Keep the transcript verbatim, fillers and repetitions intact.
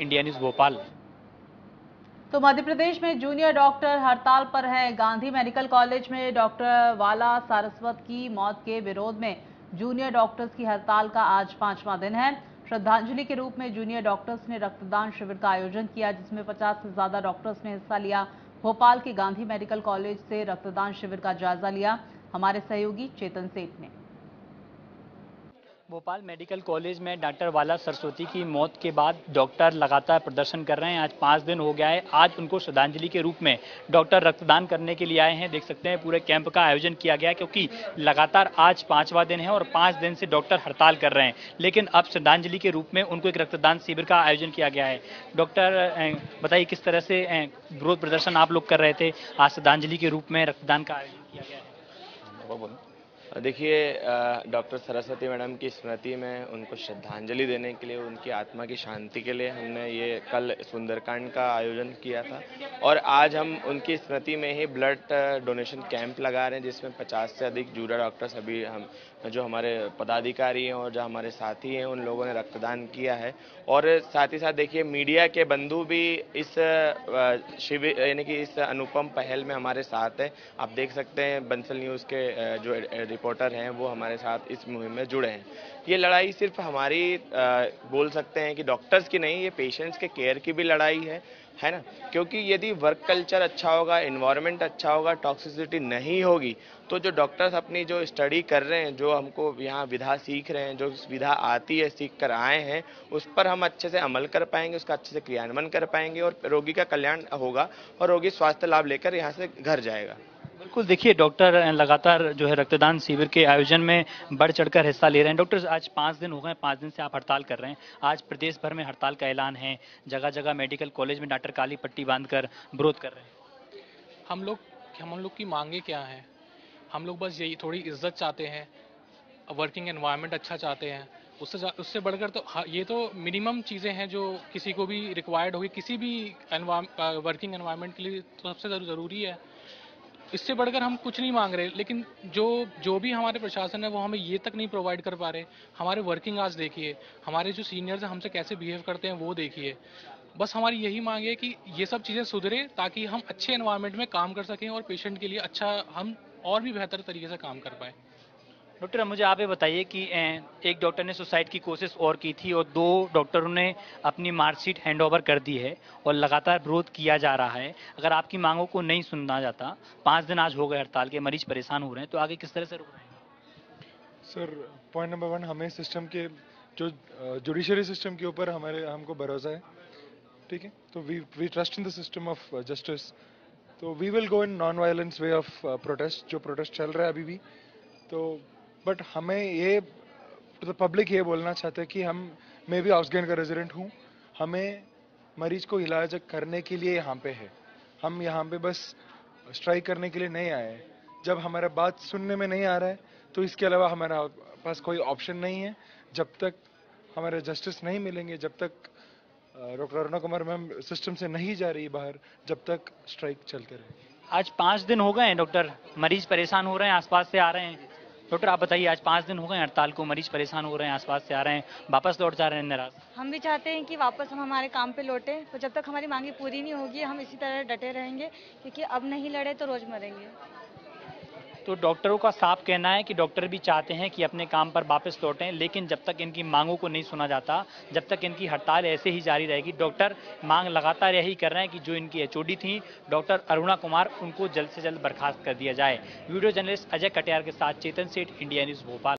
India news Bhopal. तो मध्य प्रदेश में junior doctor हड़ताल पर है। गांधी मेडिकल कॉलेज में डॉक्टर वाला सारस्वत की मौत के विरोध में जूनियर डॉक्टर्स की हड़ताल का आज पांचवां दिन है। श्रद्धांजलि के रूप में जूनियर डॉक्टर्स ने रक्तदान शिविर का आयोजन किया, जिसमें पचास से ज्यादा डॉक्टर्स ने हिस्सा लिया। भोपाल के गांधी मेडिकल कॉलेज से रक्तदान शिविर का जायजा लिया हमारे सहयोगी चेतन सेठ ने। भोपाल मेडिकल कॉलेज में डॉक्टर वाला सरस्वती की मौत के बाद डॉक्टर लगातार प्रदर्शन कर रहे हैं। आज पाँच दिन हो गया है। आज उनको श्रद्धांजलि के रूप में डॉक्टर रक्तदान करने के लिए आए हैं। देख सकते हैं पूरे कैंप का आयोजन किया गया है, क्योंकि लगातार आज पांचवा दिन है और पाँच दिन से डॉक्टर हड़ताल कर रहे हैं। लेकिन अब श्रद्धांजलि के रूप में उनको एक रक्तदान शिविर का आयोजन किया गया है। डॉक्टर बताइए, किस तरह से विरोध प्रदर्शन आप लोग कर रहे थे, आज श्रद्धांजलि के रूप में रक्तदान का आयोजन किया गया है? देखिए, डॉक्टर सरस्वती मैडम की स्मृति में उनको श्रद्धांजलि देने के लिए, उनकी आत्मा की शांति के लिए हमने ये कल सुंदरकांड का आयोजन किया था और आज हम उनकी स्मृति में ही ब्लड डोनेशन कैंप लगा रहे हैं, जिसमें पचास से अधिक जूनियर डॉक्टर्स अभी हम जो हमारे पदाधिकारी हैं और जो हमारे साथी हैं उन लोगों ने रक्तदान किया है। और साथ ही साथ देखिए, मीडिया के बंधु भी इस शिविर यानी कि इस अनुपम पहल में हमारे साथ है। आप देख सकते हैं बंसल न्यूज़ के जो रिपोर्टर हैं वो हमारे साथ इस मुहिम में जुड़े हैं। ये लड़ाई सिर्फ हमारी आ, बोल सकते हैं कि डॉक्टर्स की नहीं, ये पेशेंट्स के केयर की भी लड़ाई है है ना। क्योंकि यदि वर्क कल्चर अच्छा होगा, एनवायरनमेंट अच्छा होगा, टॉक्सिसिटी नहीं होगी, तो जो डॉक्टर्स अपनी जो स्टडी कर रहे हैं, जो हमको यहाँ विधा सीख रहे हैं, जो विधा आती है, सीख कर आए हैं, उस पर हम अच्छे से अमल कर पाएंगे, उसका अच्छे से क्रियान्वयन कर पाएंगे और रोगी का कल्याण होगा और रोगी स्वास्थ्य लाभ लेकर यहाँ से घर जाएगा। बिल्कुल, देखिए डॉक्टर लगातार जो है रक्तदान शिविर के आयोजन में बढ़ चढ़कर हिस्सा ले रहे हैं। डॉक्टर, आज पाँच दिन हो गए, पाँच दिन से आप हड़ताल कर रहे हैं। आज प्रदेश भर में हड़ताल का ऐलान है, जगह जगह मेडिकल कॉलेज में डॉक्टर काली पट्टी बांधकर विरोध कर रहे हैं। हम लोग हम लोग की मांगे क्या हैं? हम लोग बस यही थोड़ी इज्जत चाहते हैं, वर्किंग एनवायरनमेंट अच्छा चाहते हैं। उससे उससे बढ़कर तो ये तो मिनिमम चीज़ें हैं जो किसी को भी रिक्वायर्ड होगी, किसी भी वर्किंग एनवायरनमेंट के लिए तो सबसे ज़रूरी है। इससे बढ़कर हम कुछ नहीं मांग रहे, लेकिन जो जो भी हमारे प्रशासन है वो हमें ये तक नहीं प्रोवाइड कर पा रहे। हमारे वर्किंग आवर्स देखिए, हमारे जो सीनियर्स हैं हमसे कैसे बिहेव करते हैं वो देखिए। बस हमारी यही मांग है कि ये सब चीज़ें सुधरे, ताकि हम अच्छे एनवायरनमेंट में काम कर सकें और पेशेंट के लिए अच्छा हम और भी बेहतर तरीके से काम कर पाएँ। डॉक्टर, मुझे आप ये बताइए कि एक डॉक्टर ने सुसाइड की कोशिश और की थी और दो डॉक्टरों ने अपनी मार्कशीट हैंडओवर कर दी है और लगातार विरोध किया जा रहा है। अगर आपकी मांगों को नहीं सुना जाता, पाँच दिन आज हो गए हड़ताल के, मरीज परेशान हो रहे हैं, तो आगे किस तरह से रुक रहे हैं? सर, पॉइंट नंबर वन, हमें सिस्टम के जो जुडिशरी सिस्टम के ऊपर हमारे हमको भरोसा है, ठीक है। तो we we trust in the system of justice. तो we will go in non violence way of protest, जो प्रोटेस्ट चल रहा है अभी भी। तो बट हमें ये टू द पब्लिक ये बोलना चाहते हैं कि हम, मैं भी आउटगेन का रेजिडेंट हूँ, हमें मरीज को इलाज करने के लिए यहाँ पे है। हम यहाँ पे बस स्ट्राइक करने के लिए नहीं आए। जब हमारा बात सुनने में नहीं आ रहा है तो इसके अलावा हमारा पास कोई ऑप्शन नहीं है। जब तक हमारे जस्टिस नहीं मिलेंगे, जब तक doctor Aruna Kumar ma'am system से नहीं जा रही बाहर, जब तक स्ट्राइक चलते रहे। आज पाँच दिन हो गए हैं डॉक्टर, मरीज परेशान हो रहे हैं, आसपास से आ रहे हैं। डॉक्टर, आप बताइए, आज पाँच दिन हो गए हड़ताल को, मरीज परेशान हो रहे हैं, आसपास से आ रहे हैं, वापस लौट जा रहे हैं नाराज। हम भी चाहते हैं कि वापस हम हमारे काम पे लौटे, तो जब तक हमारी मांगी पूरी नहीं होगी हम इसी तरह डटे रहेंगे, क्योंकि अब नहीं लड़े तो रोज मरेंगे। तो डॉक्टरों का साफ कहना है कि डॉक्टर भी चाहते हैं कि अपने काम पर वापस लौटें, लेकिन जब तक इनकी मांगों को नहीं सुना जाता, जब तक इनकी हड़ताल ऐसे ही जारी रहेगी। डॉक्टर मांग लगातार यही कर रहे हैं कि जो इनकी एचओडी थी डॉक्टर अरुणा कुमार, उनको जल्द से जल्द बर्खास्त कर दिया जाए। वीडियो जर्नलिस्ट अजय कटियार के साथ चेतन सेठ, इंडिया न्यूज़ भोपाल।